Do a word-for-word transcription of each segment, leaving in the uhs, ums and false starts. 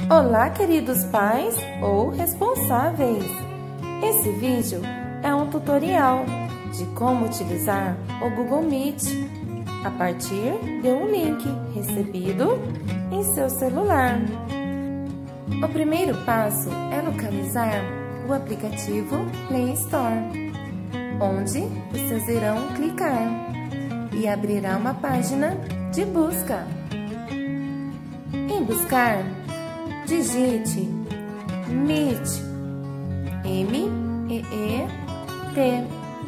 Olá, queridos pais ou responsáveis! Esse vídeo é um tutorial de como utilizar o Google Meet a partir de um link recebido em seu celular. O primeiro passo é localizar o aplicativo Play Store, onde vocês irão clicar e abrirá uma página de busca. Em buscar, digite Meet, M E E T,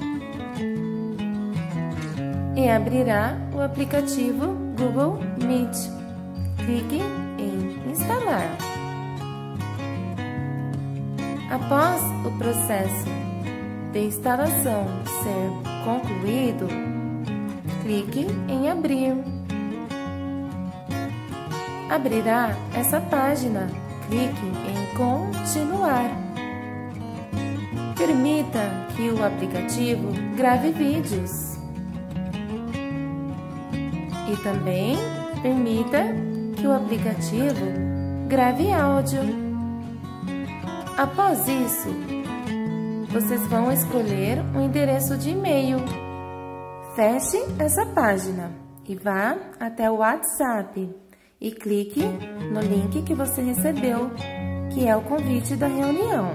e abrirá o aplicativo Google Meet. Clique em instalar. Após o processo de instalação ser concluído, clique em abrir. Abrirá essa página. Clique em continuar. Permita que o aplicativo grave vídeos. E também permita que o aplicativo grave áudio. Após isso, vocês vão escolher um endereço de e-mail. Feche essa página e vá até o WhatsApp e clique no link que você recebeu, que é o convite da reunião.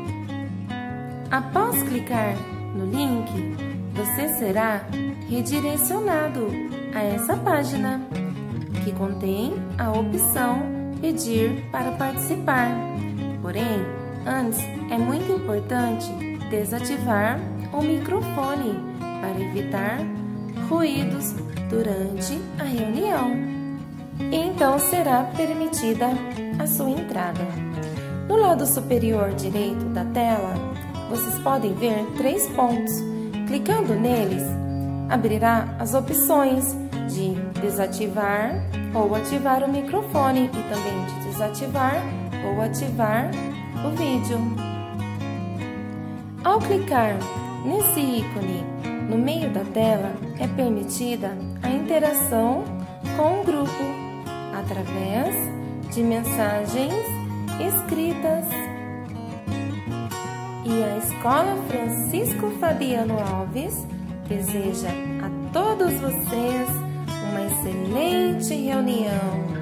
Após clicar no link, você será redirecionado a essa página, que contém a opção Pedir para participar. Porém, antes é muito importante desativar o microfone para evitar ruídos durante a reunião. Então será permitida a sua entrada. No lado superior direito da tela, vocês podem ver três pontos. Clicando neles, abrirá as opções de desativar ou ativar o microfone e também de desativar ou ativar o vídeo. Ao clicar nesse ícone no meio da tela, é permitida a interação com o grupo através de mensagens escritas. E a Escola Francisco Fabiano Alves deseja a todos vocês uma excelente reunião.